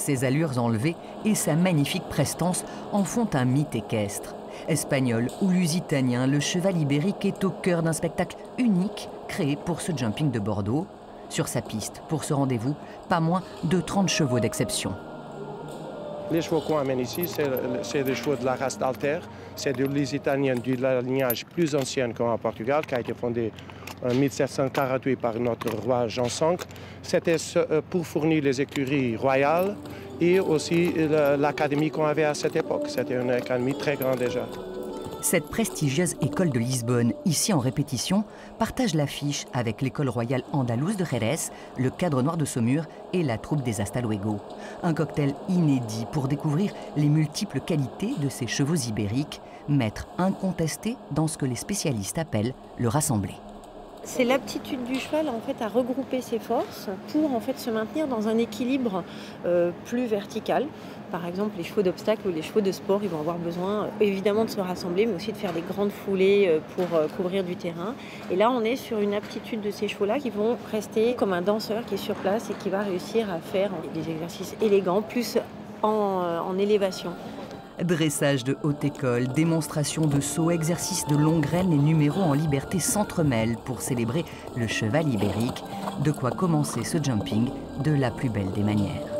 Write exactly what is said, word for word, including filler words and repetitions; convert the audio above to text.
Ses allures enlevées et sa magnifique prestance en font un mythe équestre. Espagnol ou lusitanien, le cheval ibérique est au cœur d'un spectacle unique créé pour ce jumping de Bordeaux. Sur sa piste, pour ce rendez-vous, pas moins de trente chevaux d'exception. Les chevaux qu'on amène ici, c'est des chevaux de la race d'Alter. C'est des lusitaniens du lignage plus ancien qu'en Portugal, qui a été fondé en mille sept cent quarante-huit par notre roi Jean cinq. C'était pour fournir les écuries royales et aussi l'académie qu'on avait à cette époque. C'était une académie très grande déjà. Cette prestigieuse école de Lisbonne, ici en répétition, partage l'affiche avec l'école royale andalouse de Jerez, le Cadre Noir de Saumur et la troupe des Hasta Luego. Un cocktail inédit pour découvrir les multiples qualités de ces chevaux ibériques, maîtres incontestés dans ce que les spécialistes appellent le rassemblé. C'est l'aptitude du cheval en fait, à regrouper ses forces pour en fait, se maintenir dans un équilibre euh, plus vertical. Par exemple, les chevaux d'obstacle ou les chevaux de sport, ils vont avoir besoin euh, évidemment de se rassembler, mais aussi de faire des grandes foulées euh, pour euh, couvrir du terrain. Et là, on est sur une aptitude de ces chevaux-là qui vont rester comme un danseur qui est sur place et qui va réussir à faire des exercices élégants, plus en, euh, en élévation. Dressage de haute école, démonstration de saut, exercice de longue graine, les numéros en liberté s'entremêlent pour célébrer le cheval ibérique. De quoi commencer ce jumping de la plus belle des manières.